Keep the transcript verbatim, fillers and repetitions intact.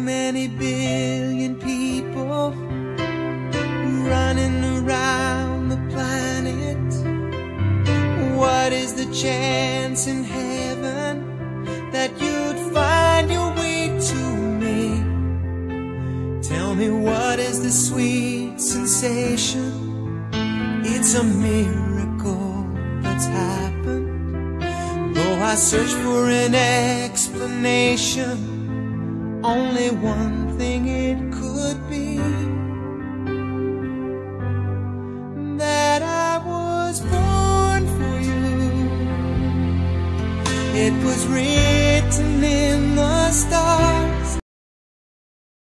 many billion people running around the planet. What is the chance in heaven that you'd find your way to me? Tell me, what is the sweet sensation? It's a miracle that's happened. Though I search for an explanation, only one thing it could be: that I was born for you. It was written